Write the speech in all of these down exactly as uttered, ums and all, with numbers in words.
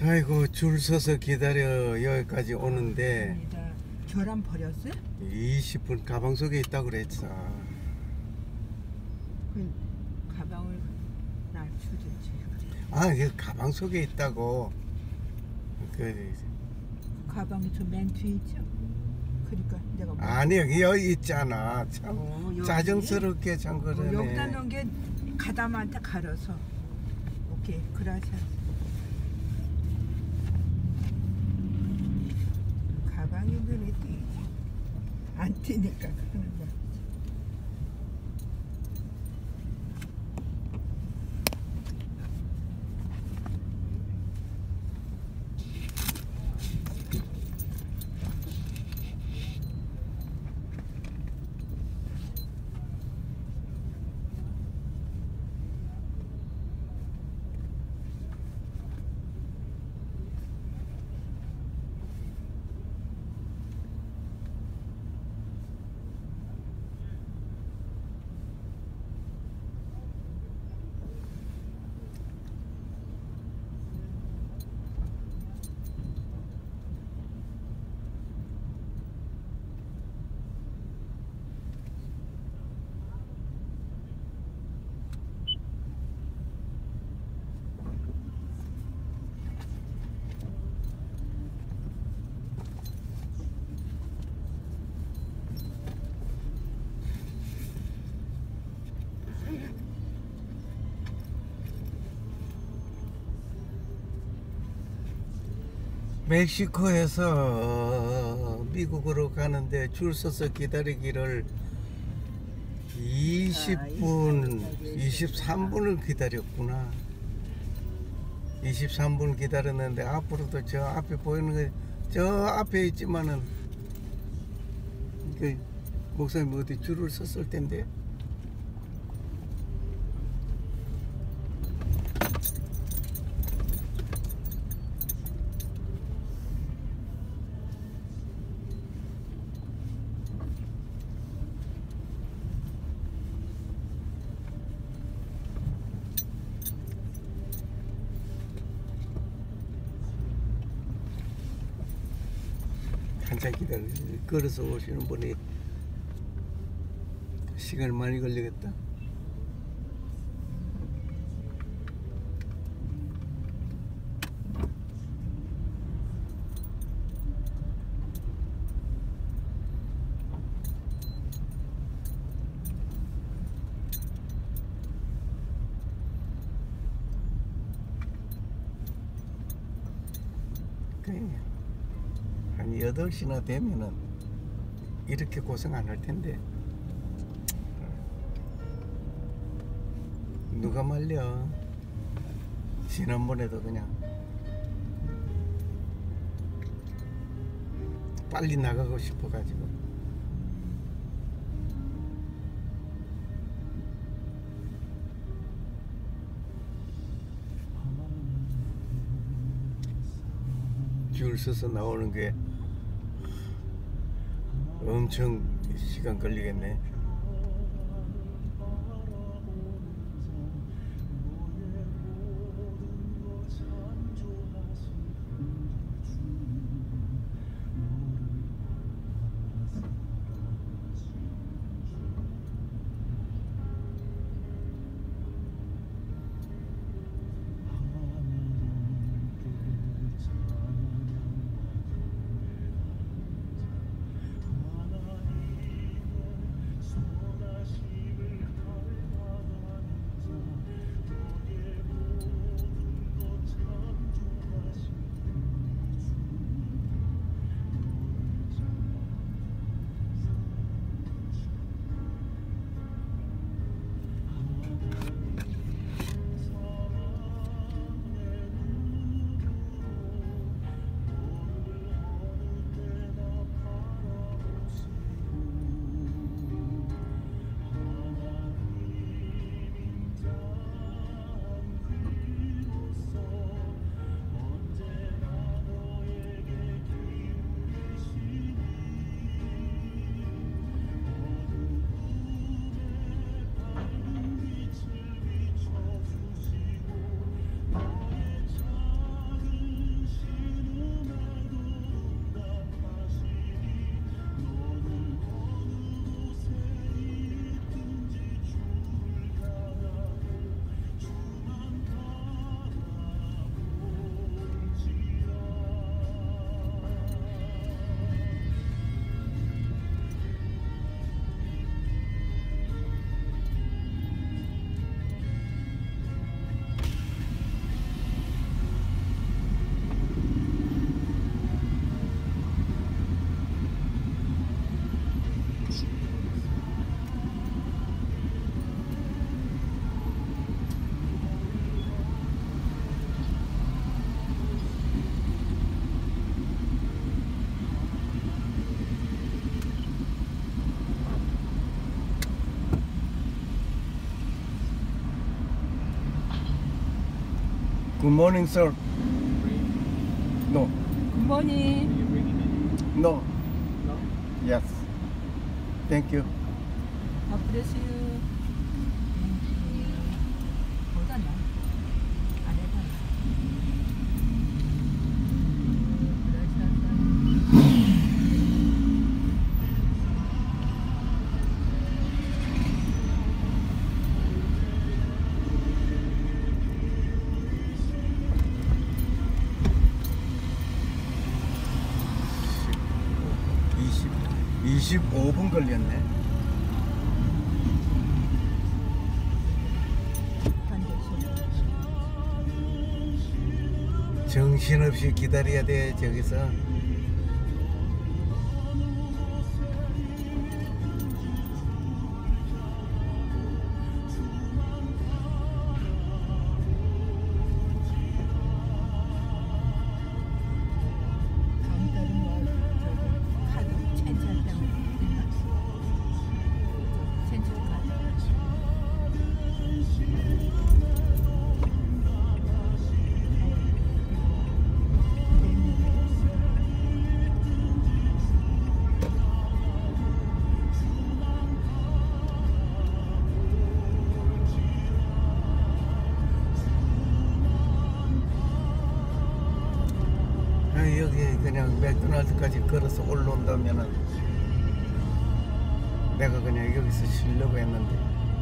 아이고 줄 서서 기다려 여기까지 오는데 결함 버렸어요? 이십 분 가방 속에 있다고 그랬어. 그 가방을 낮추든지. 아, 그 가방 속에 있다고. 그 가방이 저 맨 뒤에 있죠? 그러니까 내가 뭐 아니 여기 여기 있잖아. 참 어, 여기? 짜증스럽게 참 그러네. 어, 여기다 놓은 게 가담한테 가려서. 오케이, 그라시아. 가방이 눈에 띄지. 안 띄니까 그러는 거야. 멕시코에서 미국으로 가는데 줄 서서 기다리기를 이십 분, 이십삼 분을 기다렸구나. 이십삼 분 기다렸는데 앞으로도 저 앞에 보이는 거, 저 앞에 있지만은 그 목사님 어디 줄을 섰을 텐데. 한참 기다려. 걸어서 오시는 분이 시간 많이 걸리겠다. 한 여덟 시나 되면은 이렇게 고생 안 할 텐데. 누가 말려. 지난번에도 그냥 빨리 나가고 싶어 가지고. 줄 서서 나오는 게 엄청 시간 걸리겠네. Good morning, sir. No, 굿모닝. no. Yes. Thank you. God bless you. 거기다 놔. 아래다 놔. 이십, 이십오 분 걸렸네. 정신없이 기다려야 돼, 저기서. 다음 달은 뭐 저기 카드 체인지할 때문에 됐나? 체인지 카드. 아, 여기 그냥 맥도날드까지 걸어서 올라온다면은 내가 그냥 여기서 쉬려고 했는데.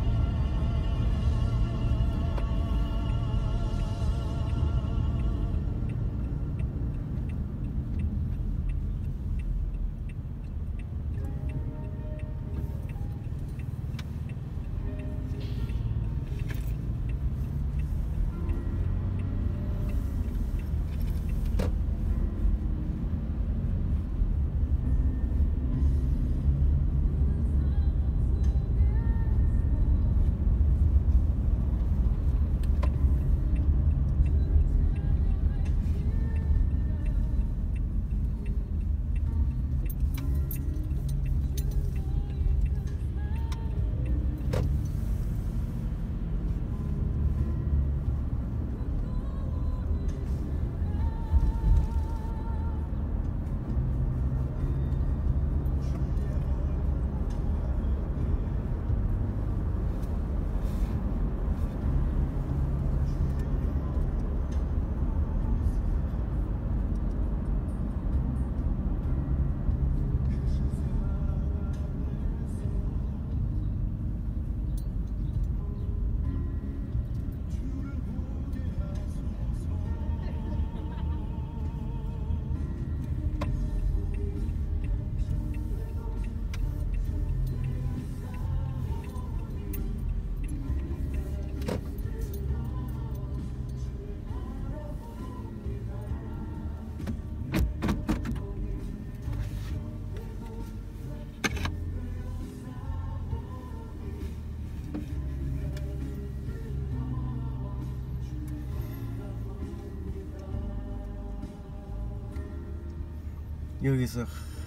여기서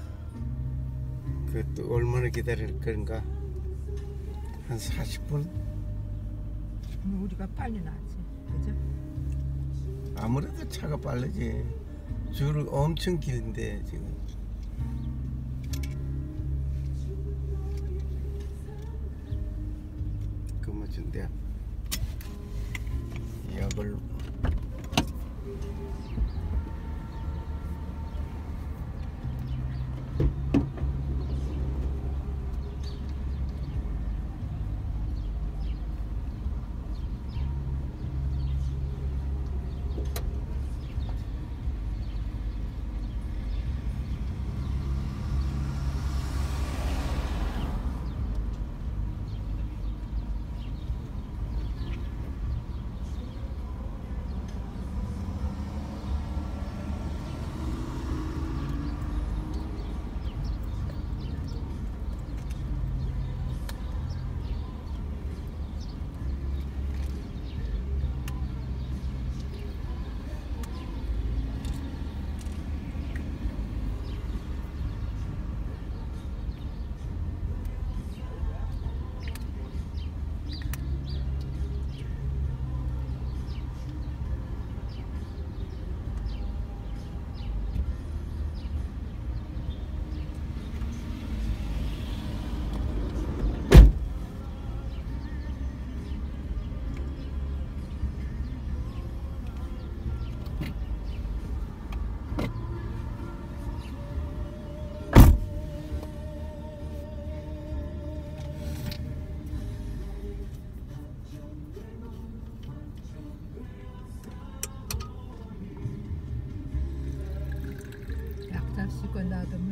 그 또 얼마나 기다릴 건가? 한 사십 분? 우리가 빨리 나왔지, 그죠? 아무래도 차가 빠르지. 줄 엄청 긴데 지금. 그 뭐준대 약을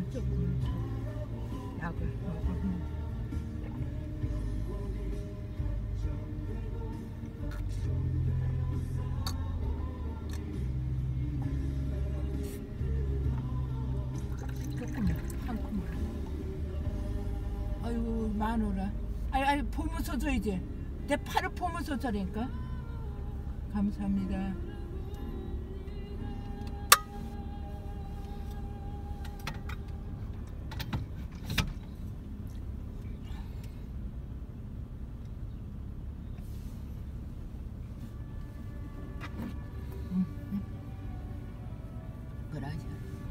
조금만 조금만 줘. 약을 먹으면. 조금만 한 큰물. 아이고 마누라. 아이 아이 보면서 줘야지. 내 팔을 보면서 저라니까. 감사합니다. 응, 응. 그러죠.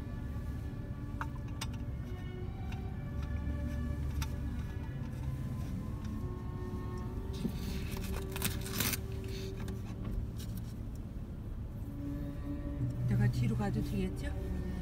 내가 뒤로 가도 되겠죠?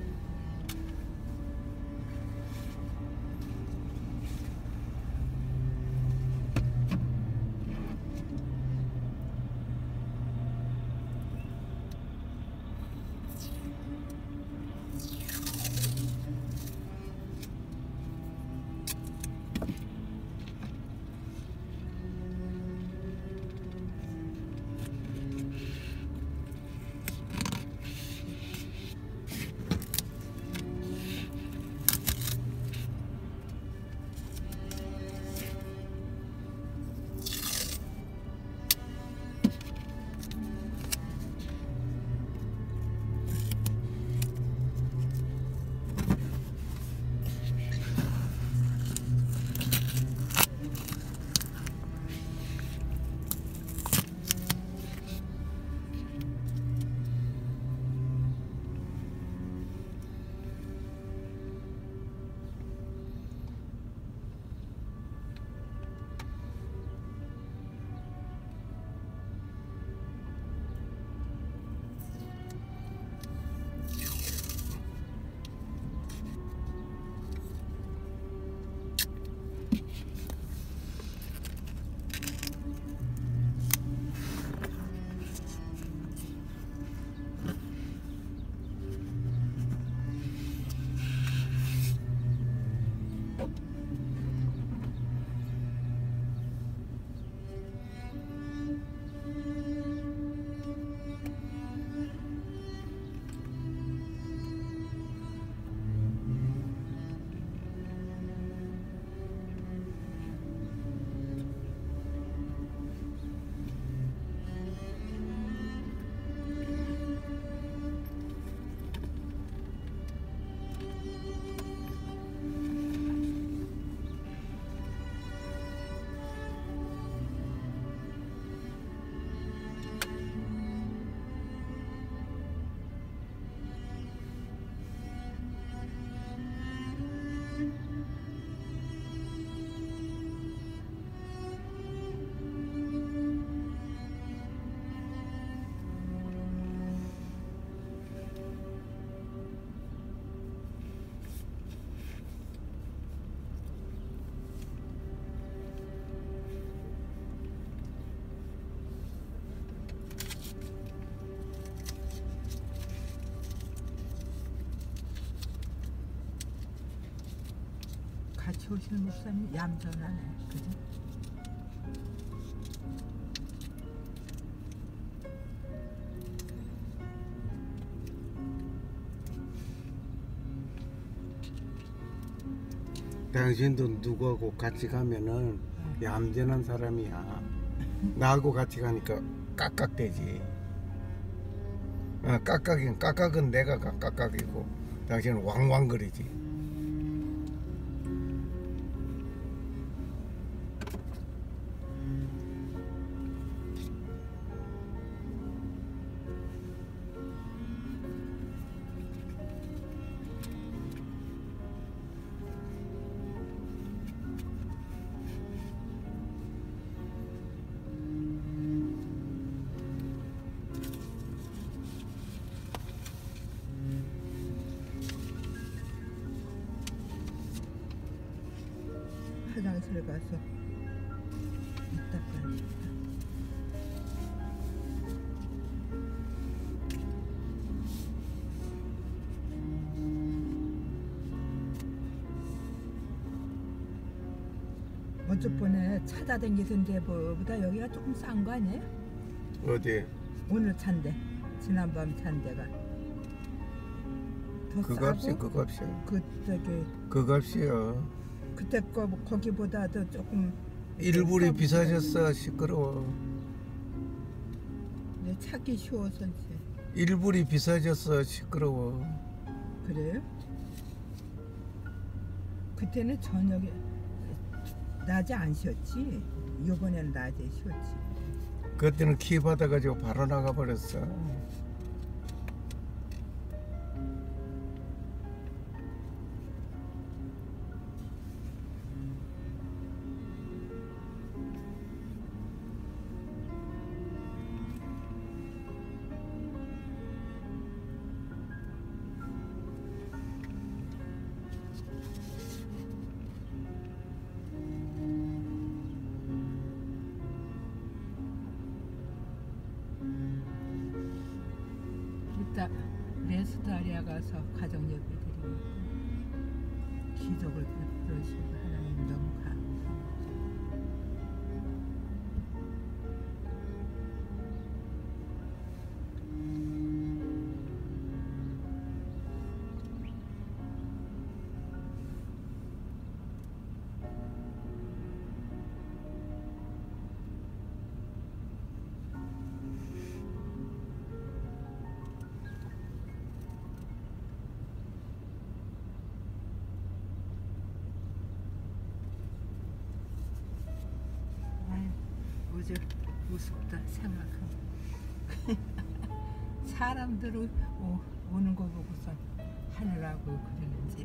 같이 오시는 목사님 얌전하네. 그죠? 당신도 누구하고 같이 가면은 얌전한 사람이야. 나하고 같이 가니까 깍깍대지. 아, 깍깍인 깍깍은 내가 깍깍이고 당신은 왕왕거리지. 화장실 가서 이따 가야겠다. 어저번에 찾아다니던 데보다 여기가 조금 싼 거 아니에요? 어디? 오늘 찬데 지난밤 찬 데가 더 그 싸고 값이 그 값이야. 그 저기 그 값이야. 그때 거 거기보다도 조금 일불이 싸- 비싸졌어. 시끄러워. 네, 찾기 쉬워서 이제. 일불이 비싸졌어. 시끄러워. 그래요? 그때는 저녁에 낮에 안 쉬었지. 이번에는 낮에 쉬었지. 그때는 키 받아가지고 바로 나가버렸어. 이따 레스토랑에 가서 가정 예배 드리고 기적을 베푸시고 하나님 너무 감사합니다. 어제 우습다 생각하면 사람들 오, 오는 거 보고서 하느라고 그러는지.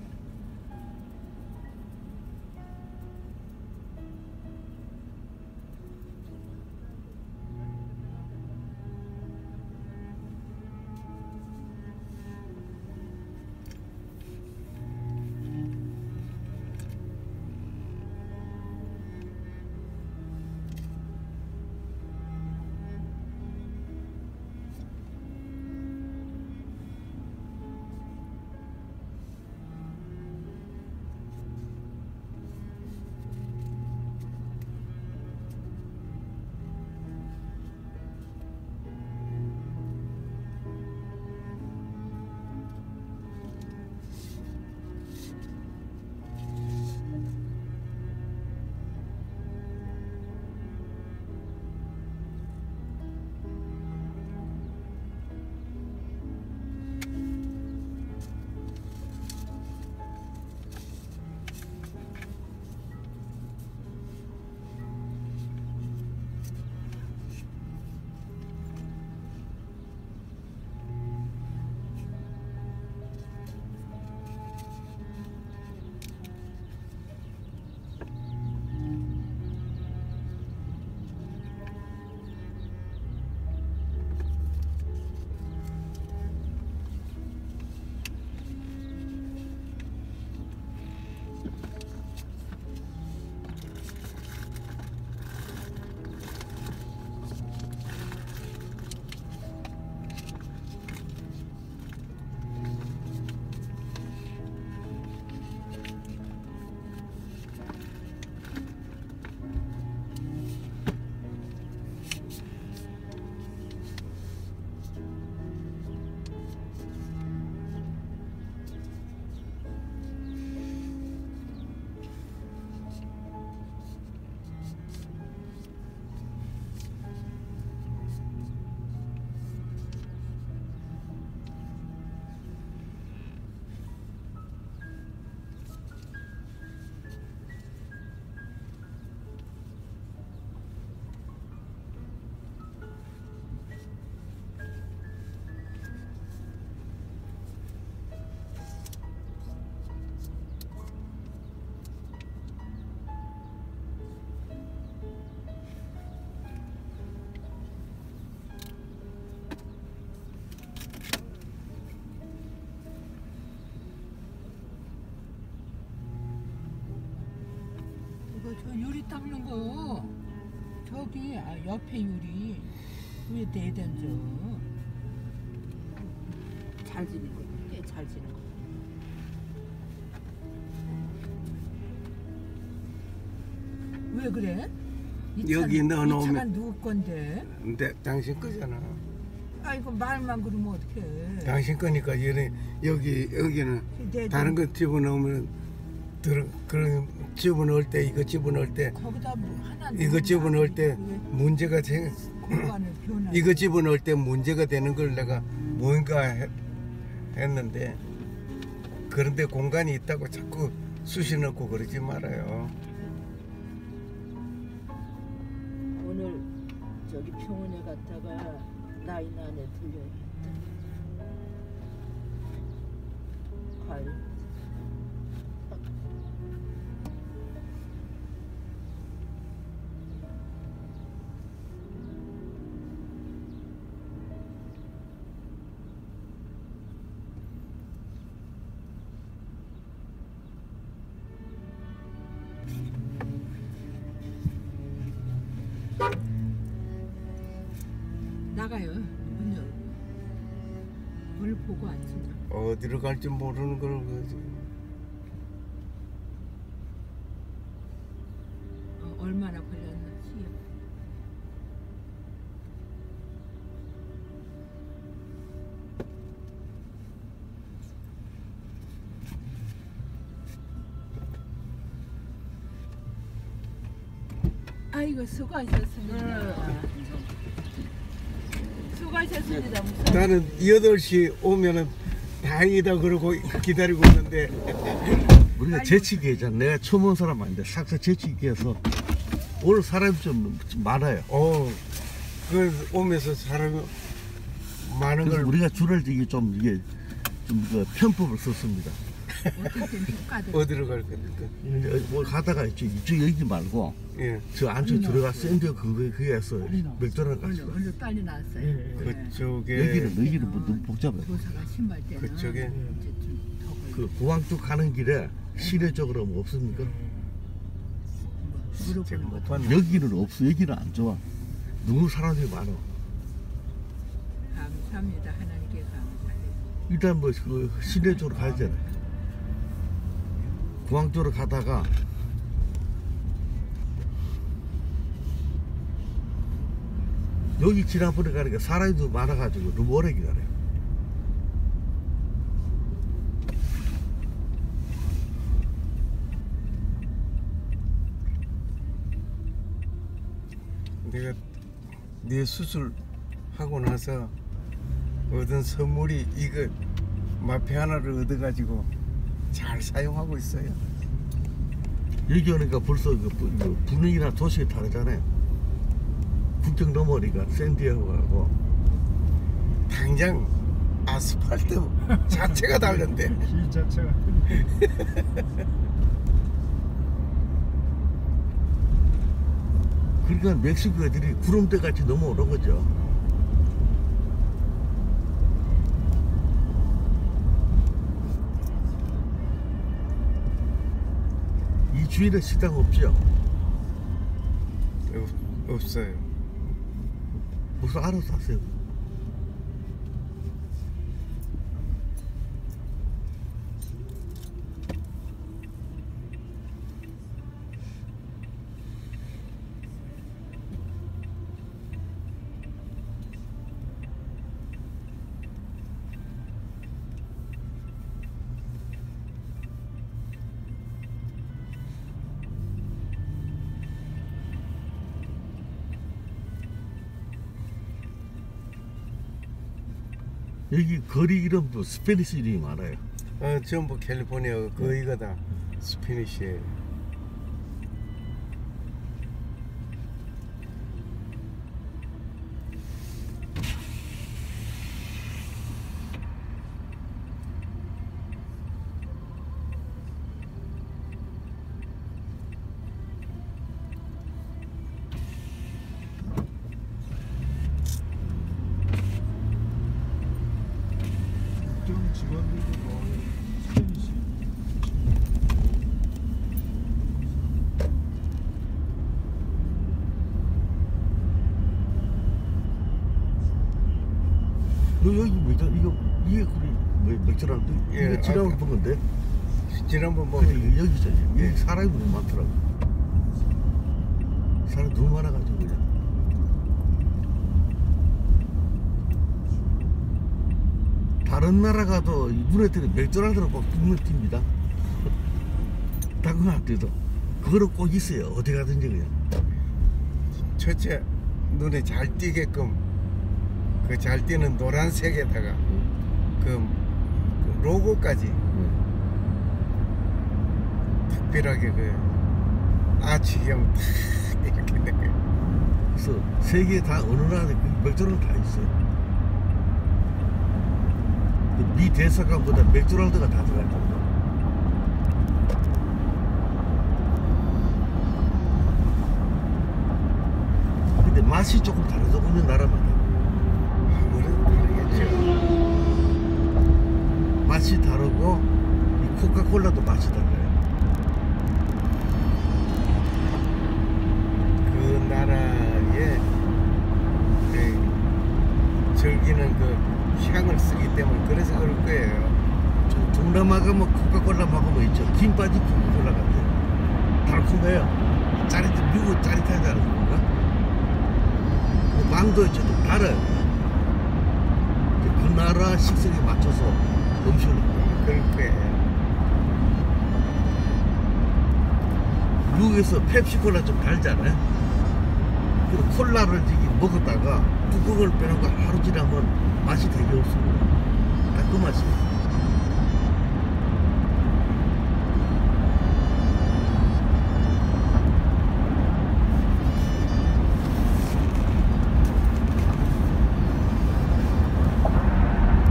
저 유리 닦는 거 저기 아, 옆에 유리 왜 내던져? 잘 지는 거, 꽤 잘 지는 거. 왜 그래? 이 여기 차, 넣어놓으면- 이 차가 누구 건데? 근데 당신 거잖아. 아이고 말만 그러면 어떡해. 당신 거니까 얘네 여기 여기는 내 다른 거 집어넣으면 들어 그런 집어넣을 때 이거 집어넣을 때 거기다 뭐 하나 이거 집어넣을 때 문제가 생 공간을 변화. 이거 집어넣을 때 문제가 되는 걸 내가 뭔가 해- 했는데 그런데 공간이 있다고 자꾸 쑤시 넣고 그러지 말아요. 오늘 저기 병원에 갔다가 라인 안에 들려야겠다. 과일. 나가요. 문 열고. 뭘 보고 앉으냐. 어디로 갈지 모르는 걸 그지. 어, 얼마나 걸렸는지. 아이고 수고하셨습니다. 수고하셨습니다. 무슨 나는 여덟 시 오면은 다행이다 그러고 기다리고 있는데 우리가 재치기 했잖아. 내가 처음 온 사람 아닌데 싹싹 재치기 해서 오늘 사람이 좀, 좀 많아요. 어, 그 오면서 사람이 많은 그래서 걸 우리가 줄을 이게 좀 이게 좀 그 편법을 썼습니다. 어떻게 효과들. 어디로 갈 겁니까? 뭐 가다가 있죠. 이쪽 여기 말고 예, 저 안쪽 들어가 샌드 그거 그게서 맥도날드 오늘 갔어요. 오늘 빨리 나왔어요. 예, 예. 네. 그쪽에 여기는 여기는 뭐 너무 복잡해요. 도사가 신발 때는 그쪽에? 이제 좀더 걸려. 그 공항 쪽 가는 길에 시내 쪽으로 뭐 없습니까? 제가 물어보는 못 것도 봤네. 여기는 없어. 여기는 안 좋아. 너무 사람들이 많아. 감사합니다. 하나님께 감사해요. 일단 뭐 그 시내 쪽으로 가야 되잖아요. 공항 쪽으로 가다가 여기 지난번에 가니까 사람도 많아가지고 너무 오래 기다려요. 내가 네 수술 하고 나서 얻은 선물이 이거 마페 하나를 얻어가지고 잘 사용하고 있어요. 여기 오니까 벌써 그 부- 그 분위기나 도시가 다르잖아요. 국경 넘어오니까 샌디에고 가고 당장 아스팔트 자체가 다른데. 길 자체가 그러니까 멕시코 애들이 구름대 같이 넘어오는 거죠. 이 주위에 식당 없죠? 없- 없어요. 무슨 알아서 하세요. 여기 거리 이름도 스페니시 이름이 많아요. 어, 전부 캘리포니아 거의가 다 스페니쉬예요. 국경 직원들도 뭐 스페니시 너 여기 맥주 이거 이게 그리 뭐 맥주라는데 예, 이거 지나온 아까- 건데. 지난번 뭐 근데 이게 여기죠. 여기 예. 사람이 너무 많더라고. 사람 너무 많아가지고 그냥. 다른 나라 가도 이분들이 맥도날드를 꼭 뚫는 팀입니다. 다른 학교도 그거는 꼭 있어요. 어디 가든지 그냥. 첫째 눈에 잘 띄게끔 그 잘 띄는 노란색에다가 그, 그 로고까지 특별하게 그 아치형 탁 이렇게 돼. 그래서 세계 다 어느 나라에 그 맥도날드 다 있어요. 그 미 대사관보다 맥도날드가 다 들어갈 정도. 근데 맛이 조금 다르죠. 어느 나라마다. 아무래도 다르겠죠. 맛이 다르고 이 코카콜라도 맛이 달라요. 그 나라의 그 즐기는 그 향을 쓰기 때문에 그래서 그럴 거예요. 저 동남아가 뭐 코카콜라 먹으면 있죠. 김 빠진 코카콜라 같아요. 달콤해요. 짜릿, 미국 짜릿하지 않습니까? 그 망도 있죠. 좀 달아요. 이제 그 나라 식성에 맞춰서 음식을 먹어요. 그럴 거예요. 미국에서 펩시콜라 좀 달잖아요. 그리고 콜라를 지금 먹었다가 뚜껑을 빼놓고 하루 지나면 맛이 되게 없습니다. 딱 그 맛이에요.